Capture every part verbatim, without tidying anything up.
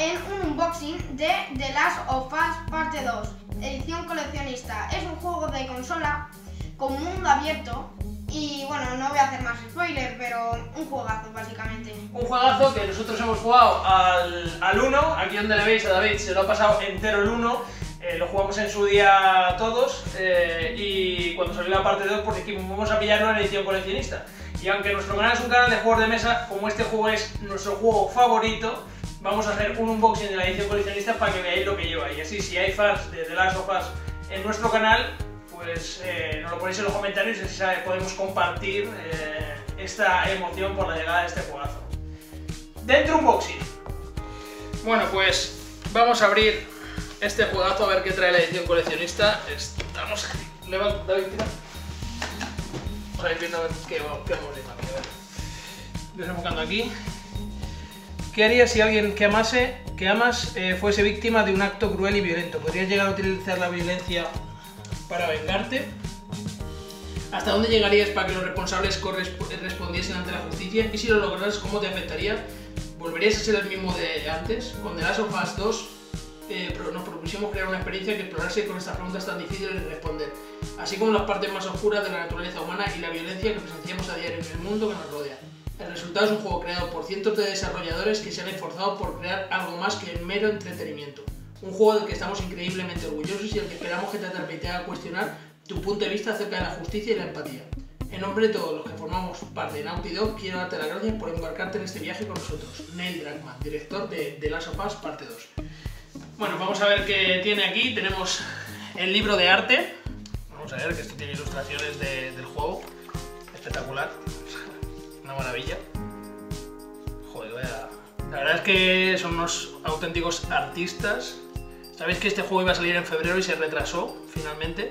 en un unboxing de The Last of Us Parte dos, edición coleccionista. Es un juego de consola con mundo abierto y bueno, no voy a hacer más spoiler, pero un juegazo básicamente. Un juegazo que nosotros hemos jugado al, al uno, aquí donde le veis a David se lo ha pasado entero el uno, eh, lo jugamos en su día todos eh, y cuando salió la parte dos pues dijimos vamos a pillarlo en edición coleccionista. Y aunque nuestro canal es un canal de juegos de mesa, como este juego es nuestro juego favorito, vamos a hacer un unboxing de la edición coleccionista para que veáis lo que lleva. Y así, si hay fans de The Last of Us en nuestro canal, pues eh, nos lo ponéis en los comentarios y así sabe, podemos compartir eh, esta emoción por la llegada de este juegazo. Dentro unboxing. Bueno, pues vamos a abrir este juegazo a ver qué trae la edición coleccionista. Estamos aquí. Levanta, David, tira. Vamos a ir viendo a ver qué, qué vamos viendo aquí. A ver. Desenfocando aquí. ¿Qué harías si alguien que amase, que amas eh, fuese víctima de un acto cruel y violento? ¿Podrías llegar a utilizar la violencia para vengarte? ¿Hasta dónde llegarías para que los responsables respondiesen ante la justicia? Y si lo lograras, ¿cómo te afectaría? ¿Volverías a ser el mismo de antes? Con The Last of Us dos eh, nos propusimos crear una experiencia que explorase con estas preguntas tan difíciles de responder, así como las partes más oscuras de la naturaleza humana y la violencia que presenciamos a diario en el mundo que nos rodea. El resultado es un juego creado por cientos de desarrolladores que se han esforzado por crear algo más que mero entretenimiento. Un juego del que estamos increíblemente orgullosos y al que esperamos que te permita a cuestionar tu punto de vista acerca de la justicia y la empatía. En nombre de todos los que formamos parte de Naughty Dog, quiero darte las gracias por embarcarte en este viaje con nosotros. Neil Druckmann, director de The Last of Us Parte dos. Bueno, vamos a ver qué tiene aquí. Tenemos el libro de arte. Vamos a ver que esto tiene ilustraciones de, del juego. Espectacular. Una maravilla. Joder, vaya. La verdad es que son unos auténticos artistas. Sabéis que este juego iba a salir en febrero y se retrasó finalmente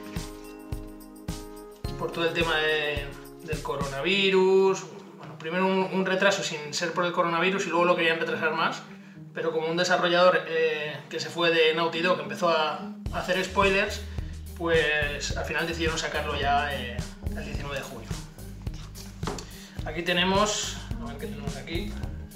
por todo el tema de, del coronavirus. Bueno, primero un, un retraso sin ser por el coronavirus y luego lo querían retrasar más, pero como un desarrollador eh, que se fue de Naughty Dog que empezó a, a hacer spoilers, pues al final decidieron sacarlo ya eh, el diecinueve de junio. Aquí tenemos, a ver qué tenemos aquí,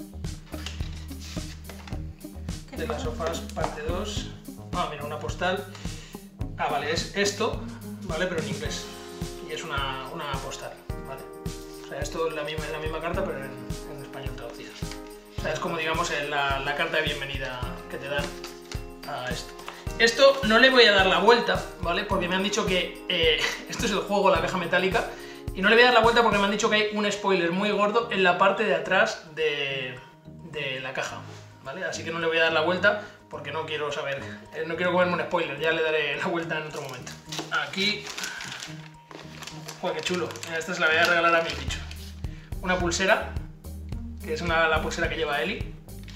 The Last of Us Parte dos. Ah, mira, una postal. Ah, vale, es esto, vale, pero en inglés. Y es una, una postal, vale. O sea, esto es la misma, es la misma carta, pero en, en español traducida. O sea, es como, digamos, la, la carta de bienvenida que te dan a esto. Esto no le voy a dar la vuelta, ¿vale? Porque me han dicho que eh, esto es el juego, la caja metálica. Y no le voy a dar la vuelta porque me han dicho que hay un spoiler muy gordo en la parte de atrás de, de la caja, ¿vale? Así que no le voy a dar la vuelta porque no quiero saber, eh, no quiero comerme un spoiler, ya le daré la vuelta en otro momento. Aquí, joder, qué chulo, esta se la voy a regalar a mi bicho. Una pulsera, que es una, la pulsera que lleva Ellie.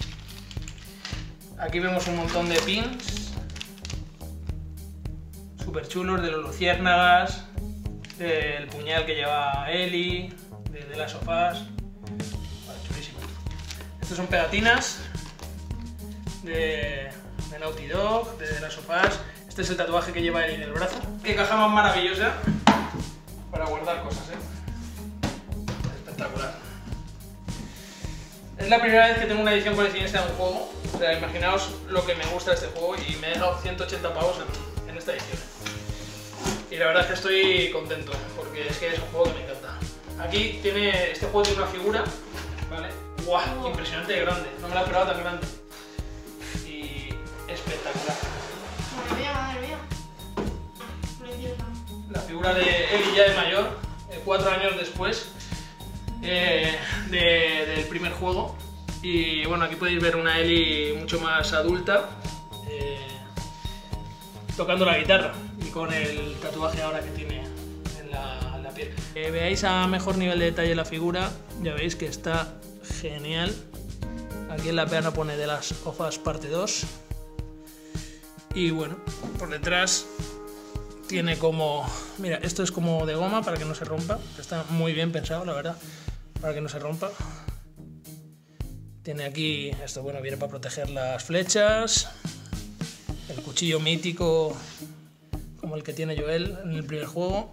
Aquí vemos un montón de pins, súper chulos, de los luciérnagas, del puñal que lleva Ellie, de The Last of Us. Vale, chulísimo. Estos son pegatinas de, de Naughty Dog, de The Last of Us. Este es el tatuaje que lleva Ellie en el brazo. Qué caja más maravillosa para guardar cosas, ¿eh? Espectacular. Es la primera vez que tengo una edición coleccionista de un juego. O sea, imaginaos lo que me gusta de este juego y me he dejado ciento ochenta pavos en, en esta edición. Y la verdad es que estoy contento, porque es que es un juego que me encanta. Aquí tiene, este juego tiene una figura, ¿vale? ¡Guau! Impresionante de grande, no me la esperaba tan grande. Y espectacular. Madre mía, madre mía. Preciosa. La figura de Ellie ya de mayor, eh, cuatro años después eh, de, del primer juego. Y bueno, aquí podéis ver una Ellie mucho más adulta, eh, tocando la guitarra. Y con el tatuaje ahora que tiene en la, en la piel. Eh, veáis a mejor nivel de detalle la figura, ya veis que está genial. Aquí en la peana pone The Last of Us Parte dos. Y bueno, por detrás tiene como... Mira, esto es como de goma para que no se rompa. Está muy bien pensado, la verdad, para que no se rompa. Tiene aquí, esto bueno, viene para proteger las flechas. El cuchillo mítico como el que tiene Joel en el primer juego.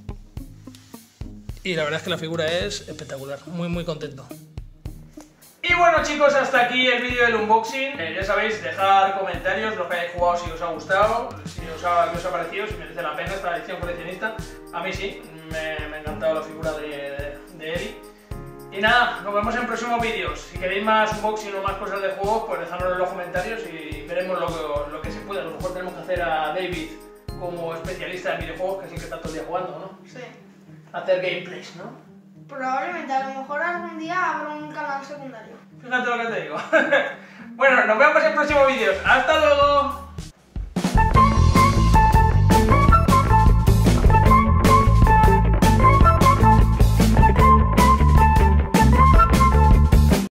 Y la verdad es que la figura es espectacular, muy muy contento. Y bueno chicos, hasta aquí el vídeo del unboxing. Eh, ya sabéis, dejar comentarios, lo que hayáis jugado, si os ha gustado, si os ha, qué os ha parecido, si merece la pena esta edición coleccionista. A mí sí, me, me ha encantado la figura de, de, de Eddie. Y nada, nos vemos en próximos vídeos. Si queréis más unboxing o más cosas de juegos, pues dejadnoslo en los comentarios y veremos lo que, lo que se pueda. A lo mejor tenemos que hacer a David como especialista en videojuegos, que sí que está todo el día jugando, ¿no? Sí. Hacer gameplays, ¿no? Probablemente, a lo mejor algún día abro un canal secundario. Fíjate lo que te digo. Bueno, nos vemos en próximos vídeos. ¡Hasta luego!